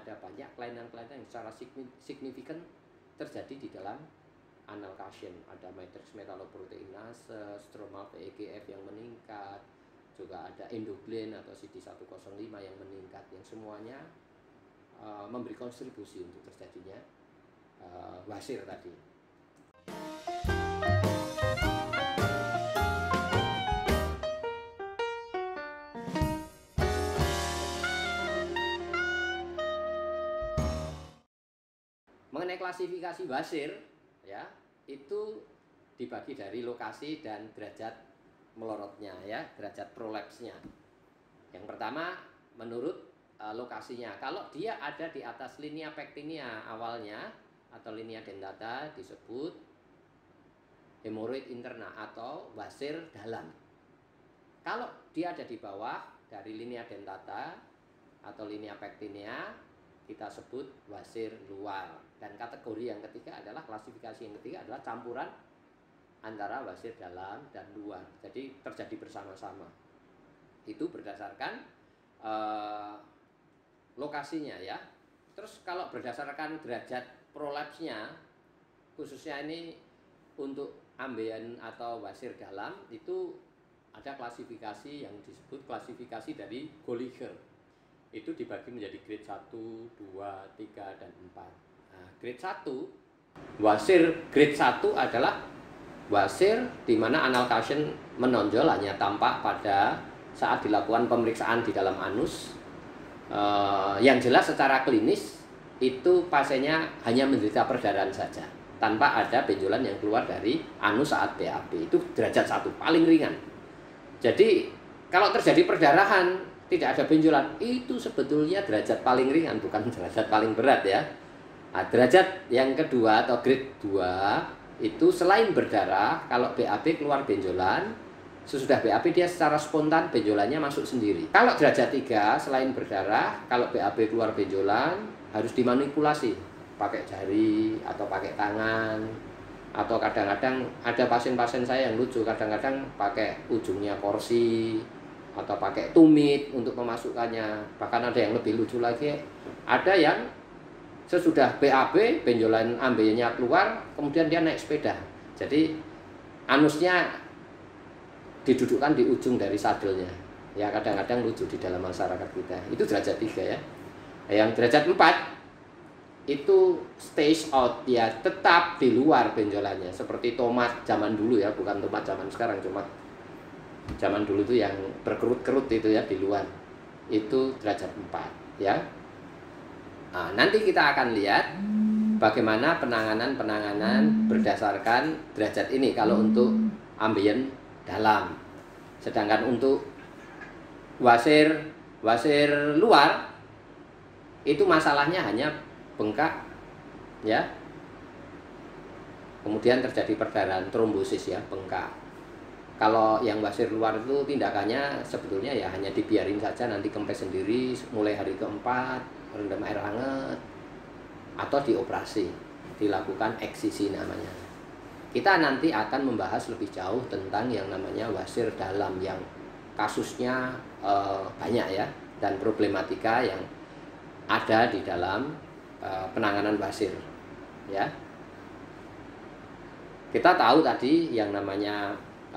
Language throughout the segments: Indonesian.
ada banyak kelainan-kelainan yang secara signifikan terjadi di dalam anal Cushion. Ada matrix metaloproteinase, stromal VEGF yang meningkat, juga ada endoglin atau CD105 yang meningkat, yang semuanya memberi kontribusi untuk terjadinya wasir tadi. Mengenai klasifikasi wasir, ya, itu dibagi dari lokasi dan derajat melorotnya, ya, derajat prolapsnya. Yang pertama, menurut lokasinya. Kalau dia ada di atas linea pectinia awalnya atau linea dentata, disebut hemoroid interna atau wasir dalam. Kalau dia ada di bawah dari linea dentata atau linea pectinia, kita sebut wasir luar. Dan kategori yang ketiga adalah, klasifikasi yang ketiga adalah campuran antara wasir dalam dan luar. Jadi terjadi bersama-sama. Itu berdasarkan lokasinya, ya. Terus kalau berdasarkan derajat prolapsnya, khususnya ini untuk ambeien atau wasir dalam, itu ada klasifikasi yang disebut klasifikasi dari Goliger. Itu dibagi menjadi grade 1, 2, 3, dan 4. Nah, grade 1, wasir grade 1 adalah wasir di mana anal Cushion menonjol hanya tampak pada saat dilakukan pemeriksaan di dalam anus. Yang jelas secara klinis itu pasiennya hanya menderita perdarahan saja, tanpa ada benjolan yang keluar dari anus saat BAB. Itu derajat 1, paling ringan. Jadi kalau terjadi perdarahan tidak ada benjolan, itu sebetulnya derajat paling ringan, bukan derajat paling berat, ya. Nah, derajat yang kedua atau grade 2 itu selain berdarah, kalau BAB keluar benjolan, sesudah BAB dia secara spontan benjolannya masuk sendiri. Kalau derajat 3 selain berdarah, kalau BAB keluar benjolan harus dimanipulasi pakai jari atau pakai tangan, atau kadang-kadang ada pasien-pasien saya yang lucu, kadang-kadang pakai ujungnya kursi atau pakai tumit untuk memasukkannya. Bahkan ada yang lebih lucu lagi, ada yang sesudah BAB benjolan ambeiennya keluar, kemudian dia naik sepeda. Jadi anusnya didudukkan di ujung dari sadelnya. Ya, kadang-kadang lucu di dalam masyarakat kita. Itu derajat 3, ya. Yang derajat 4 itu stage out, ya, tetap di luar benjolannya, seperti tomat zaman dulu, ya, bukan tomat zaman sekarang, cuma zaman dulu itu yang berkerut-kerut itu, ya, di luar. Itu derajat 4, ya. Nah, nanti kita akan lihat bagaimana penanganan berdasarkan derajat ini kalau untuk ambeien dalam. Sedangkan untuk wasir luar itu masalahnya hanya bengkak, ya. Kemudian terjadi perdarahan, trombosis, ya, bengkak. Kalau yang wasir luar itu tindakannya sebetulnya ya hanya dibiarin saja, nanti kempes sendiri mulai hari keempat, rendam air hangat, atau dioperasi, dilakukan eksisi namanya. Kita nanti akan membahas lebih jauh tentang yang namanya wasir dalam yang kasusnya banyak, ya, dan problematika yang ada di dalam penanganan wasir, ya. Kita tahu tadi yang namanya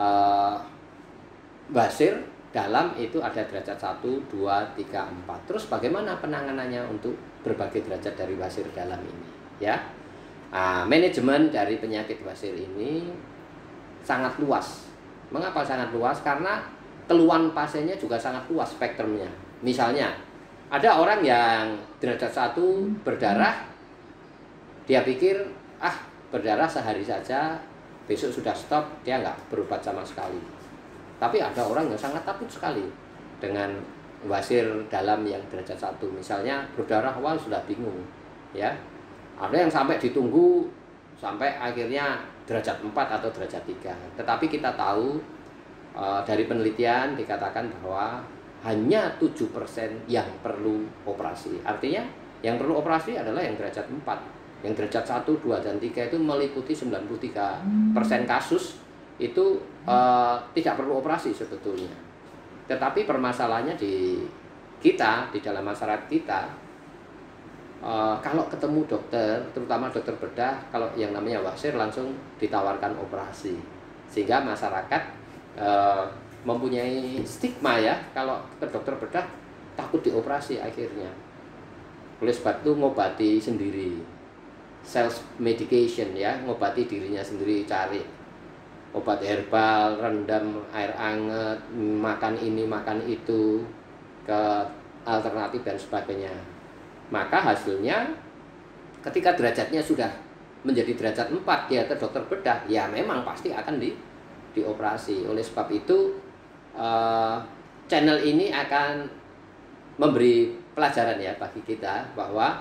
wasir dalam itu ada derajat 1, 2, 3, 4. Terus bagaimana penanganannya untuk berbagai derajat dari wasir dalam ini, ya? Manajemen dari penyakit wasir ini sangat luas. Mengapa sangat luas? Karena keluhan pasiennya juga sangat luas spektrumnya. Misalnya, ada orang yang derajat 1 berdarah, dia pikir, berdarah sehari saja, besok sudah stop, dia nggak berobat sama sekali. Tapi ada orang yang sangat takut sekali dengan wasir dalam yang derajat 1. Misalnya berdarah awal sudah bingung, ya. Ada yang sampai ditunggu sampai akhirnya derajat 4 atau derajat 3. Tetapi kita tahu dari penelitian dikatakan bahwa hanya 7% yang perlu operasi. Artinya yang perlu operasi adalah yang derajat 4. Yang derajat 1, 2, dan 3 itu meliputi 93% kasus itu tidak perlu operasi sebetulnya. Tetapi permasalahannya di kita, di dalam masyarakat kita, Kalau ketemu dokter, terutama dokter bedah, kalau yang namanya wasir langsung ditawarkan operasi, sehingga masyarakat mempunyai stigma ya, kalau ke dokter bedah takut dioperasi akhirnya. Oleh sebab itu ngobati sendiri, self medication ya, ngobati dirinya sendiri, cari obat herbal, rendam air hangat, makan ini makan itu, ke alternatif dan sebagainya. Maka hasilnya ketika derajatnya sudah menjadi derajat 4 dia ke dokter bedah, ya memang pasti akan dioperasi. Oleh sebab itu channel ini akan memberi pelajaran ya bagi kita bahwa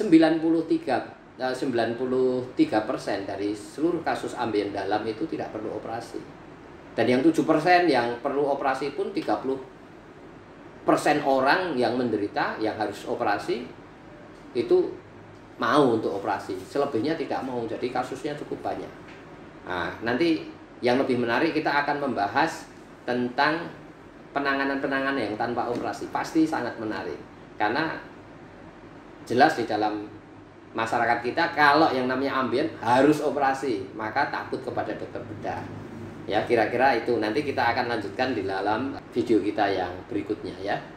93% dari seluruh kasus ambeien dalam itu tidak perlu operasi. Dan yang 7% yang perlu operasi pun 30% orang yang menderita yang harus operasi itu mau untuk operasi. Selebihnya tidak mau. Jadi kasusnya cukup banyak. Nah, nanti yang lebih menarik kita akan membahas tentang penanganan-penanganan yang tanpa operasi. Pasti sangat menarik. Karena jelas di dalam masyarakat kita kalau yang namanya ambien harus operasi, maka takut kepada dokter bedah. Ya, kira-kira itu nanti kita akan lanjutkan di dalam video kita yang berikutnya ya.